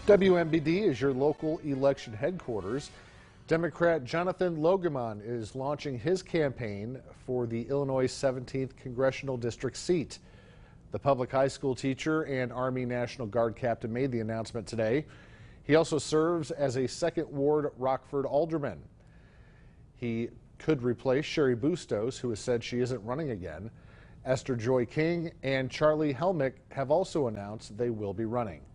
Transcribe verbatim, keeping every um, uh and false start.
W M B D is your local election headquarters. Democrat Jonathan Logemann is launching his campaign for the Illinois seventeenth congressional district seat. The public high school teacher and Army National Guard captain made the announcement today. He also serves as a second Ward Rockford alderman. He could replace Cheri Bustos, who has said she isn't running again. Esther Joy King and Charlie Helmick have also announced they will be running.